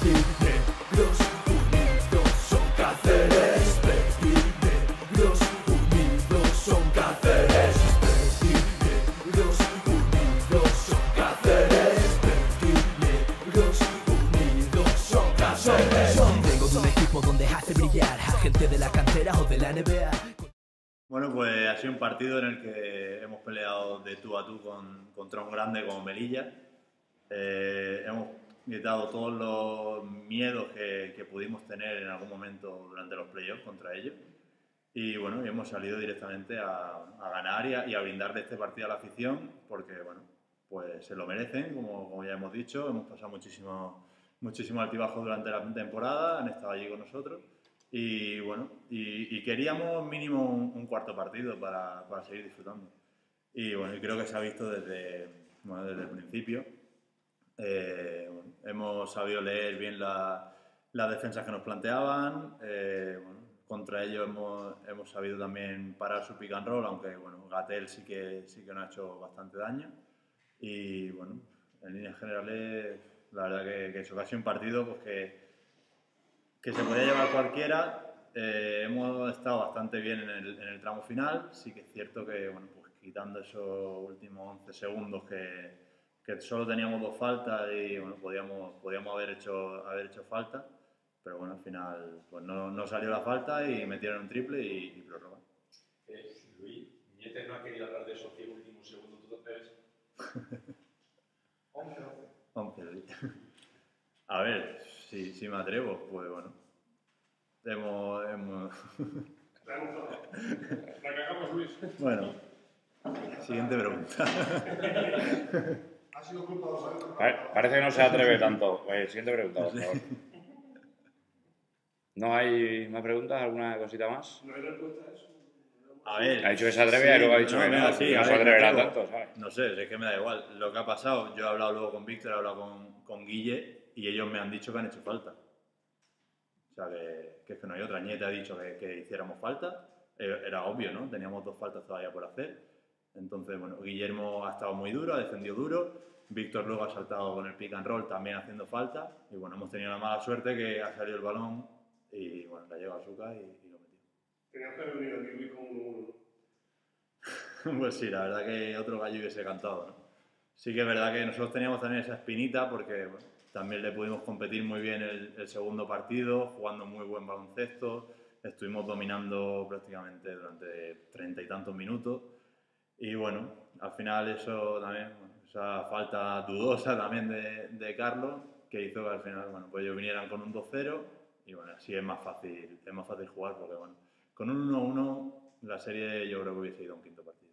Negros unidos son Cáceres. Negros unidos son Cáceres. Negros unidos son Cáceres. Negros unidos son Cáceres. Vengo de un equipo donde hace brillar a gente de la cantera o de la NBA. Bueno, pues ha sido un partido en el que hemos peleado de tú a tú contra un grande como Melilla. Hemos quitado todos los miedos que pudimos tener en algún momento durante los playoffs contra ellos. Y bueno, hemos salido directamente a ganar y a brindar de este partido a la afición, porque bueno, pues se lo merecen, como ya hemos dicho. Hemos pasado muchísimo altibajo durante la temporada, han estado allí con nosotros. Y bueno, y queríamos mínimo un cuarto partido para seguir disfrutando. Y bueno, y creo que se ha visto desde el principio. Bueno, hemos sabido leer bien las defensas que nos planteaban. Bueno, contra ellos hemos sabido también parar su pick and roll, aunque bueno, Gatell sí que nos ha hecho bastante daño. Y bueno, en líneas generales, la verdad que eso ha sido un partido pues, que se podía llevar cualquiera. Hemos estado bastante bien en el tramo final. Sí que es cierto que, bueno, pues quitando esos últimos 11 segundos que solo teníamos dos faltas y bueno, podíamos haber hecho falta, pero bueno, al final pues no salió la falta y metieron un triple y prórroga. Luis, Ñete no ha querido hablar de esos 10 últimos segundos, ¿tú te ves? 11. A ver, si me atrevo, pues bueno. La cagamos, Luis. Bueno, siguiente pregunta. Ha sido culpa de los árbitros. Parece que no se atreve tanto. Siguiente pregunta, por favor. ¿No hay más preguntas? ¿Alguna cosita más? No hay respuesta a eso. A ver, Ha dicho que se atreve y luego ha dicho que no, sí, que no a se ver, atreverá me atrevo. tanto, ¿sabes? No sé, es que me da igual. Lo que ha pasado, yo he hablado luego con Víctor, he hablado con Guille y ellos me han dicho que han hecho falta. O sea, que es que no hay otra. Ñete ha dicho que hiciéramos falta. Era obvio, ¿no? Teníamos dos faltas todavía por hacer. Entonces, bueno, Guillermo ha estado muy duro, ha defendido duro. Víctor luego ha saltado con el pick and roll también haciendo falta. Y bueno, hemos tenido la mala suerte que ha salido el balón y bueno, la lleva a Zucca y lo metió. Tenías que haber venido aquí, Luis, con 1-1. Pues sí, la verdad que otro gallo hubiese cantado, ¿no? Sí que es verdad que nosotros teníamos también esa espinita porque bueno, también le pudimos competir muy bien el segundo partido, jugando muy buen baloncesto, estuvimos dominando prácticamente durante 30 y tantos minutos y bueno, al final eso también, bueno, esa falta dudosa también de Carlos, que hizo que al final, bueno, pues ellos vinieran con un 2-0 y bueno, así es más fácil jugar porque bueno, con un 1-1 la serie yo creo que hubiese ido a un quinto partido.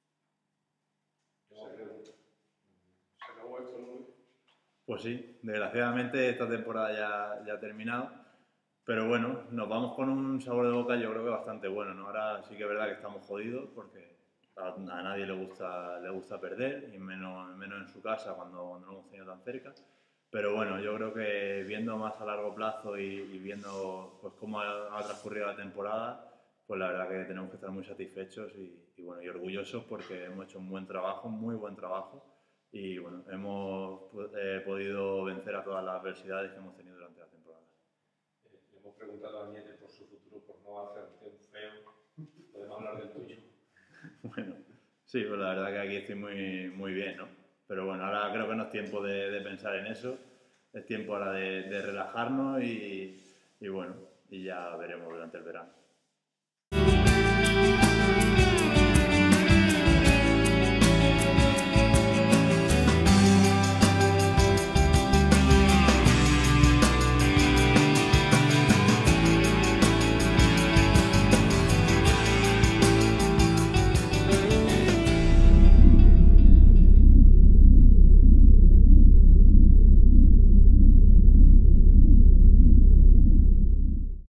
Se acabó esto, ¿no? Pues sí, desgraciadamente esta temporada ya ha terminado, pero bueno, nos vamos con un sabor de boca yo creo que bastante bueno, ¿no? Ahora sí que es verdad que estamos jodidos porque a nadie le gusta perder, y menos en su casa cuando no lo hemos tenido tan cerca. Pero bueno, yo creo que viendo más a largo plazo y viendo pues cómo ha transcurrido la temporada, pues la verdad que tenemos que estar muy satisfechos y bueno, y orgullosos porque hemos hecho un buen trabajo, muy buen trabajo. Y bueno, hemos podido vencer a todas las adversidades que hemos tenido durante la temporada. Le hemos preguntado a Ñete por su futuro, por no hacerte un feo. Podemos hablar del tuyo. Bueno, sí, pues la verdad que aquí estoy muy bien, ¿no? Pero bueno, ahora creo que no es tiempo de pensar en eso. Es tiempo ahora de relajarnos y bueno, y ya veremos durante el verano.